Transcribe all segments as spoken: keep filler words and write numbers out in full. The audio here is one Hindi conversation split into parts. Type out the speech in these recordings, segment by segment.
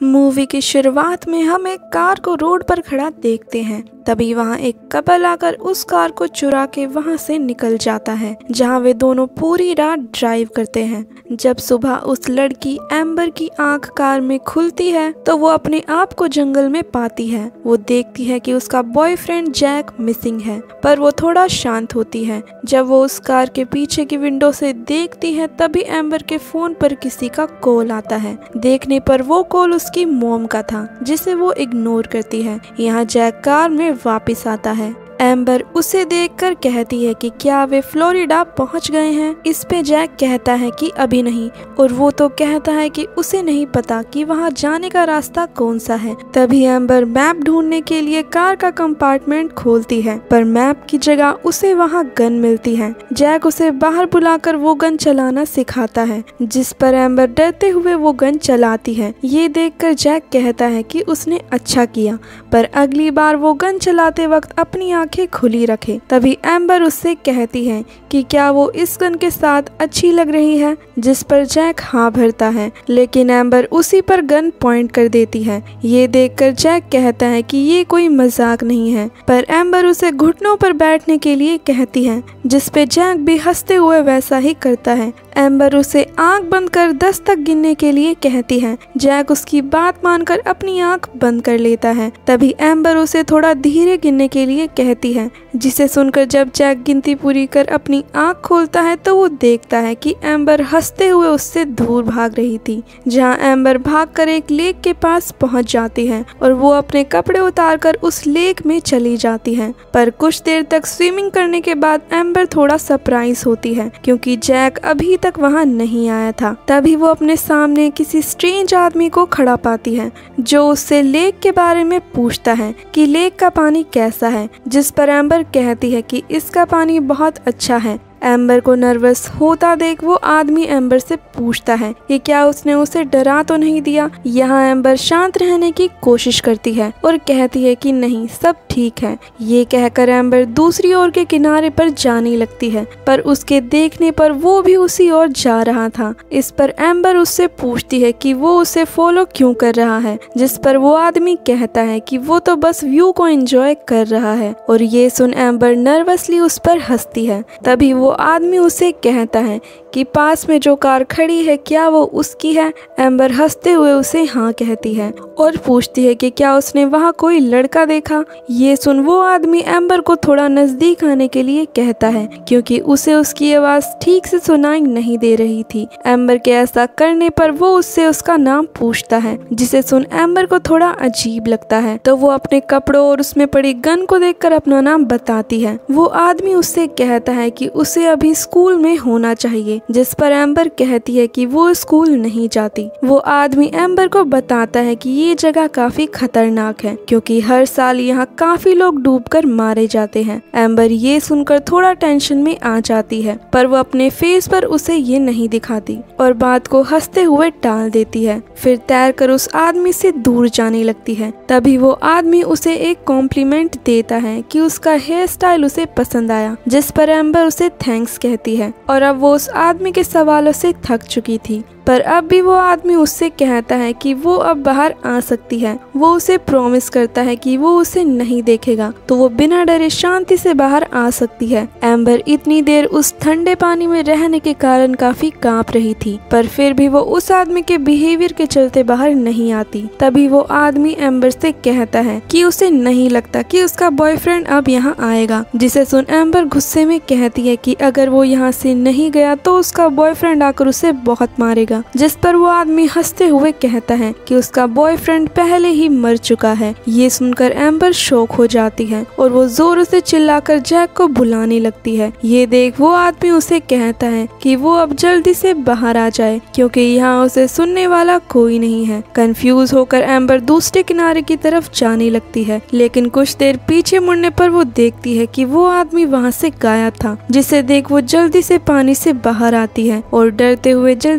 मूवी की शुरुआत में हम एक कार को रोड पर खड़ा देखते हैं। तभी वहाँ एक कपल आकर उस कार को चुरा के वहाँ से निकल जाता है, जहाँ वे दोनों पूरी रात ड्राइव करते हैं। जब सुबह उस लड़की एम्बर की आंख कार में खुलती है तो वो अपने आप को जंगल में पाती है। वो देखती है कि उसका बॉयफ्रेंड जैक मिसिंग है, पर वो थोड़ा शांत होती है। जब वो उस कार के पीछे की विंडो से देखती है तभी एम्बर के फोन पर किसी का कॉल आता है। देखने पर वो कॉल उसकी मॉम का था, जिसे वो इग्नोर करती है। यहाँ जैक कार में वापस आता है। एम्बर उसे देखकर कहती है कि क्या वे फ्लोरिडा पहुंच गए हैं। इस पे जैक कहता है कि अभी नहीं, और वो तो कहता है कि उसे नहीं पता कि वहां जाने का रास्ता कौन सा है। तभी एम्बर मैप ढूंढने के लिए कार का कंपार्टमेंट खोलती है, पर मैप की जगह उसे वहां गन मिलती है। जैक उसे बाहर बुलाकर वो गन चलाना सिखाता है, जिस पर एम्बर डरते हुए वो गन चलाती है। ये देखकर जैक कहता है कि उसने अच्छा किया, पर अगली बार वो गन चलाते वक्त अपनी आंखें खुली रखे। तभी एम्बर उससे कहती है कि क्या वो इस गन के साथ अच्छी लग रही है, जिस पर जैक हाँ भरता है, लेकिन एम्बर उसी पर गन पॉइंट कर देती है। ये देखकर जैक कहता है कि ये कोई मजाक नहीं है, पर एम्बर उसे घुटनों पर बैठने के लिए कहती है, जिस पे जैक भी हंसते हुए वैसा ही करता है। एम्बर उसे आंख बंद कर दस तक गिनने के लिए कहती है। जैक उसकी बात मानकर अपनी आंख बंद कर लेता है। तभी एम्बर उसे थोड़ा धीरे गिनने के लिए कहती है, जिसे सुनकर जब जैक गिनती पूरी कर अपनी आंख खोलता है तो वो देखता है कि एम्बर हंसते हुए उससे दूर भाग रही थी। जहाँ एम्बर भागकर एक लेक के पास पहुंच जाती है और वो अपने कपड़े उतारकर उस लेक में चली जाती है। पर कुछ देर तक स्विमिंग करने के बाद एम्बर थोड़ा सरप्राइज होती है, क्योंकि जैक अभी तक वहां नहीं आया था। तभी वो अपने सामने किसी स्ट्रेंज आदमी को खड़ा पाती है, जो उससे लेक के बारे में पूछता है कि लेक का पानी कैसा है, जिस पर एम्बर कहती है कि इसका पानी बहुत अच्छा है। एम्बर को नर्वस होता देख वो आदमी एम्बर से पूछता है कि क्या उसने उसे डरा तो नहीं दिया। यहाँ एम्बर शांत रहने की कोशिश करती है और कहती है कि नहीं, सब ठीक है। ये कहकर एम्बर दूसरी ओर के किनारे पर जाने लगती है, पर उसके देखने पर वो भी उसी ओर जा रहा था। इस पर एम्बर उससे पूछती है कि वो उसे फॉलो क्यों कर रहा है, जिस पर वो आदमी कहता है कि वो तो बस व्यू को एंजॉय कर रहा है। और ये सुन एम्बर नर्वसली उस पर हंसती है। तभी वो आदमी उसे कहता है कि पास में जो कार खड़ी है क्या वो उसकी है। एम्बर हंसते हुए उसे हाँ कहती है और पूछती है कि क्या उसने वहाँ कोई लड़का देखा। ये सुन वो आदमी एम्बर को थोड़ा नजदीक आने के लिए कहता है, क्योंकि उसे उसकी आवाज ठीक से सुनाई नहीं दे रही थी। एम्बर के ऐसा करने पर वो उससे उसका नाम पूछता है, जिसे सुन एम्बर को थोड़ा अजीब लगता है। तो वो अपने कपड़ों और उसमें पड़ी गन को देखकर अपना नाम बताती है। वो आदमी उससे कहता है कि उसे अभी स्कूल में होना चाहिए, जिस पर एम्बर कहती है कि वो स्कूल नहीं जाती। वो आदमी एम्बर को बताता है कि ये जगह काफी खतरनाक है, क्योंकि हर साल यहाँ काफी लोग डूबकर मारे जाते हैं। एम्बर ये सुनकर थोड़ा टेंशन में आ जाती है, पर वो अपने फेस पर उसे ये नहीं दिखाती और बात को हंसते हुए टाल देती है। फिर तैरकर उस आदमी से दूर जाने लगती है। तभी वो आदमी उसे एक कॉम्प्लीमेंट देता है कि उसका हेयर स्टाइल उसे पसंद आया, जिस पर एम्बर उसे थैंक्स कहती है। और अब वो उस आदमी के सवालों से थक चुकी थी, पर अब भी वो आदमी उससे कहता है कि वो अब बाहर आ सकती है। वो उसे प्रॉमिस करता है कि वो उसे नहीं देखेगा, तो वो बिना डरे शांति से बाहर आ सकती है। एम्बर इतनी देर उस ठंडे पानी में रहने के कारण काफी कांप रही थी, पर फिर भी वो उस आदमी के बिहेवियर के चलते बाहर नहीं आती। तभी वो आदमी एम्बर से कहता है कि उसे नहीं लगता कि उसका बॉयफ्रेंड अब यहाँ आएगा, जिसे सुन एम्बर गुस्से में कहती है कि अगर वो यहाँ से नहीं गया तो उसका बॉयफ्रेंड आकर उसे बहुत मारेगा। जिस पर वो आदमी हंसते हुए कहता है कि उसका बॉयफ्रेंड पहले ही मर चुका है। ये सुनकर एम्बर शॉक हो जाती है और वो जोरों से चिल्लाकर जैक को बुलाने लगती है। ये देख वो आदमी उसे कहता है कि वो अब जल्दी से बाहर आ जाए, क्योंकि यहाँ उसे सुनने वाला कोई नहीं है। कंफ्यूज होकर एम्बर दूसरे किनारे की तरफ जाने लगती है, लेकिन कुछ देर पीछे मुड़ने पर वो देखती है कि वो आदमी वहाँ से गायब था। जिसे देख वो जल्दी से पानी से बाहर आती है और डरते हुए जल्दी से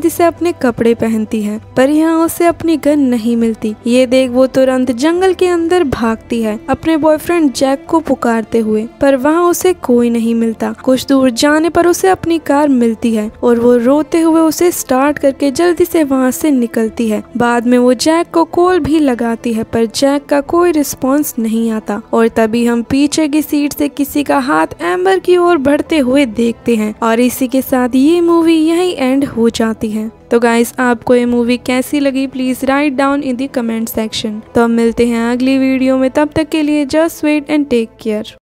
अपने कपड़े पहनती है, पर यहाँ उसे अपनी गन नहीं मिलती। ये देख वो तुरंत जंगल के अंदर भागती है अपने बॉयफ्रेंड जैक को पुकारते हुए, पर वहाँ उसे कोई नहीं मिलता। कुछ दूर जाने पर उसे अपनी कार मिलती है और वो रोते हुए उसे स्टार्ट करके जल्दी से वहाँ से निकलती है। बाद में वो जैक को कॉल भी लगाती है, पर जैक का कोई रिस्पॉन्स नहीं आता और तभी हम पीछे की सीट से किसी का हाथ एम्बर की ओर बढ़ते हुए देखते हैं और इसी के साथ ये मूवी यहीं एंड हो जाती है। तो गाइस, आपको ये मूवी कैसी लगी please write down in the comment section. तो अब मिलते हैं अगली वीडियो में, तब तक के लिए just wait and take care.